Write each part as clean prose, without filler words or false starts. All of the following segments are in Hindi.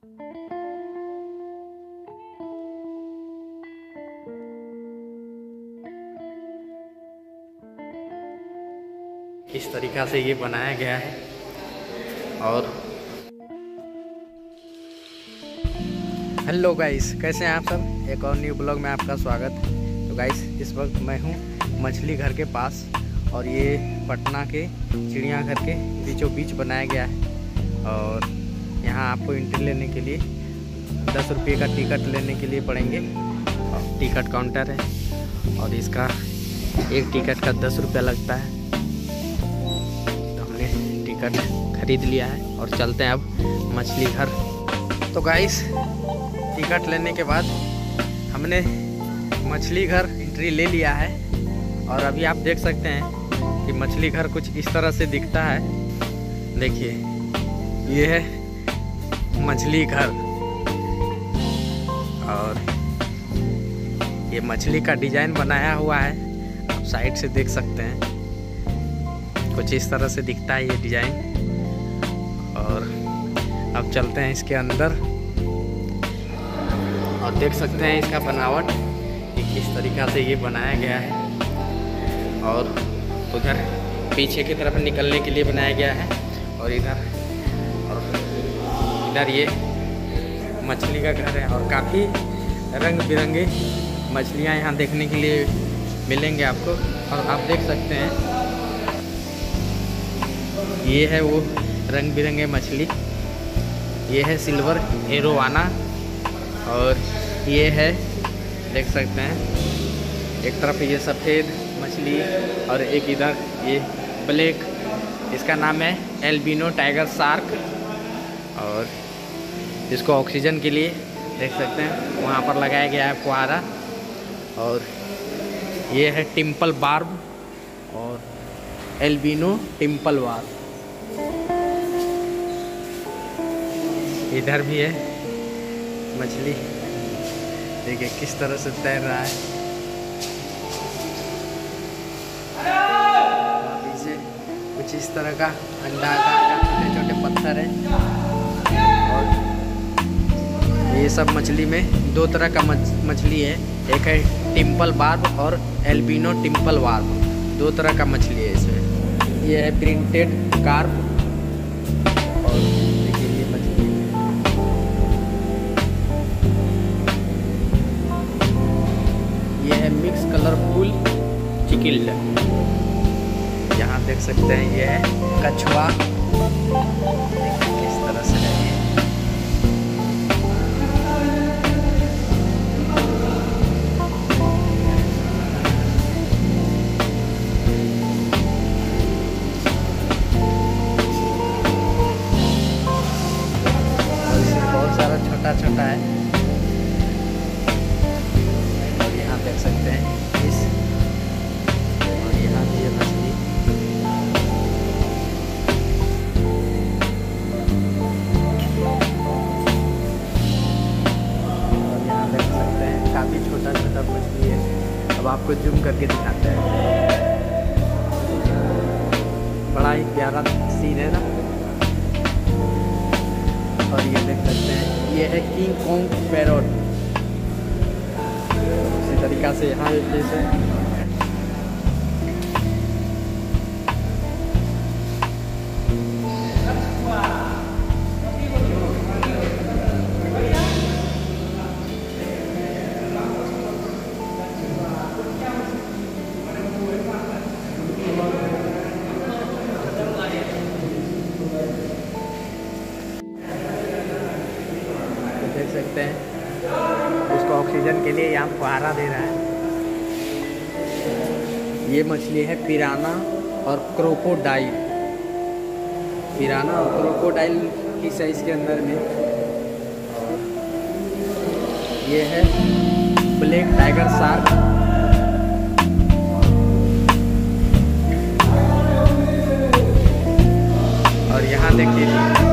इस तरीक़ा से ये बनाया गया है। और हेलो गाइस, कैसे हैं आप सब। एक और न्यू ब्लॉग में आपका स्वागत। तो गाइस, इस वक्त मैं हूँ मछली घर के पास और ये पटना के चिड़ियाघर के बीचों बीच बनाया गया है। और यहाँ आपको एंट्री लेने के लिए 10 रुपये का टिकट लेने के लिए पड़ेंगे। और टिकट काउंटर है और इसका एक टिकट का 10 रुपया लगता है। टिकट खरीद लिया है और चलते हैं अब मछली घर। तो गाइस, टिकट लेने के बाद हमने मछली घर एंट्री ले लिया है और अभी आप देख सकते हैं कि मछली घर कुछ इस तरह से दिखता है। देखिए, ये है मछली घर और ये मछली का डिजाइन बनाया हुआ है। आप साइड से देख सकते हैं, कुछ इस तरह से दिखता है ये डिजाइन। और अब चलते हैं इसके अंदर और देख सकते हैं इसका बनावट कि किस तरीक़ा से ये बनाया गया है। और उधर पीछे की तरफ निकलने के लिए बनाया गया है और इधर ये मछली का घर है। और काफ़ी रंग बिरंगे मछलियाँ यहाँ देखने के लिए मिलेंगे आपको। और आप देख सकते हैं, ये है वो रंग बिरंगे मछली। ये है सिल्वर एरोवाना और ये है, देख सकते हैं, एक तरफ ये सफ़ेद मछली और एक इधर ये ब्लैक। इसका नाम है एल्बिनो टाइगर शार्क। और इसको ऑक्सीजन के लिए देख सकते हैं वहाँ पर लगाया गया है फुहारा। और ये है टिम्पल बार्ब और एल्बिनो टिम्पल बार्ब। इधर भी है मछली, देखिए किस तरह से तैर रहा है। पीछे कुछ इस तरह का अंडा आकार का छोटे छोटे पत्थर है। और ये सब मछली में दो तरह का मछली है, एक है टिम्पल बार्ब और एल्बिनो टिम्पल बार्ब। दो तरह का मछली है इसमें। ये है प्रिंटेड कार्प। और देखिए ये मछली, ये है मिक्स कलरफुल चिकिल्ड। यहाँ देख सकते हैं ये है कछुआ, किस तरह से है ये। छोटा छोटा है। और यहाँ देख सकते हैं इस, और यहाँ भी है मछली। और यहाँ देख सकते हैं काफ़ी छोटा छोटा मछली है। अब आपको जूम करके दिखाते हैं, बड़ा ही प्यारा सीन है ना। और ये देख सकते हैं, ये है किंग कॉन्ग पैरोट। इसी तरीक़ा से यहाँ जैसे देख सकते हैं उसको ऑक्सीजन के लिए यहाँ फुहारा दे रहा है। ये मछली है पिराना और क्रोकोडाइल। पिराना और क्रोकोडाइल की साइज के अंदर में। ये है ब्लैक टाइगर शार्क। और यहाँ देखिए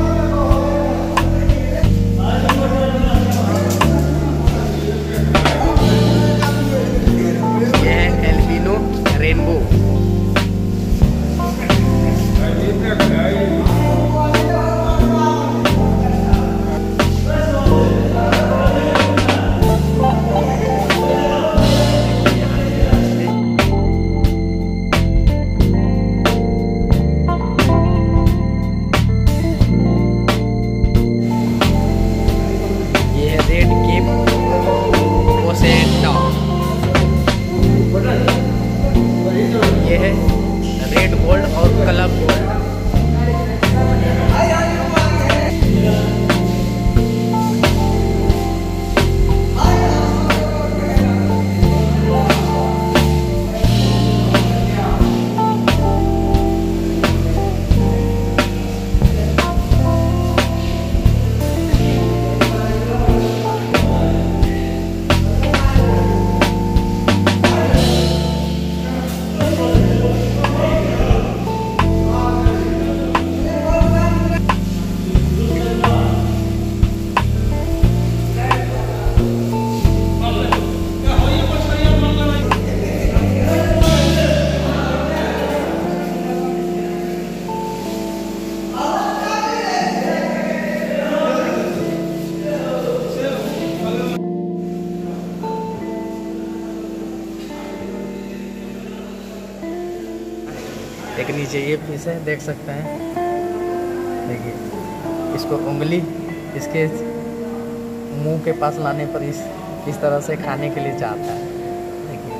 रेनबो। एक नीचे ये फिश है, देख सकते हैं। देखिए, इसको उंगली इसके मुंह के पास लाने पर इस तरह से खाने के लिए चाहता है। देखिए,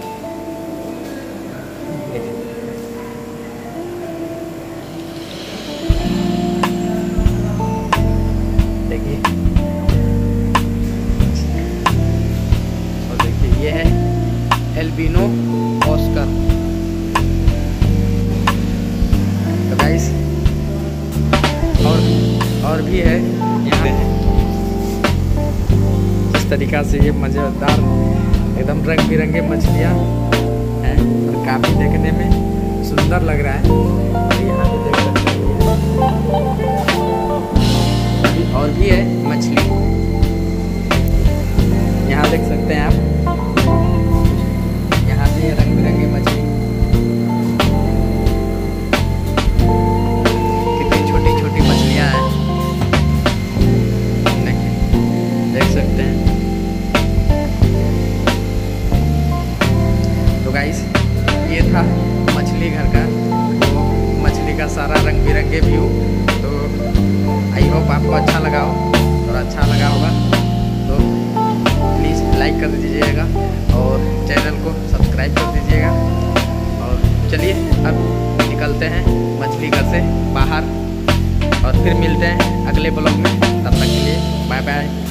देखिए, और देखिए ये है एल्बिनो ऑस्कर। तो गाइस और भी है यहाँ। इस तरीक़ा से ये मज़ेदार एकदम रंग बिरंगे मछलियाँ हैं और काफ़ी देखने में सुंदर लग रहा है। और यहाँ पे देख सकते हैं और भी है मछली, यहाँ देख सकते हैं आप। यहाँ भी रंग बिरंगे मछली, कितनी छोटी छोटी मछलियाँ हैं, देख सकते हैं। तो गाइस ये था मछली घर का, तो मछली का सारा रंग बिरंगे व्यू। तो आई होप आपको अच्छा लगा हो, और अच्छा लगा होगा तो प्लीज़ लाइक कर दीजिएगा और चैनल को सब्सक्राइब कर दीजिएगा। और चलिए अब निकलते हैं मछली घर से बाहर, और फिर मिलते हैं अगले ब्लॉग में। तब तक के लिए बाय बाय।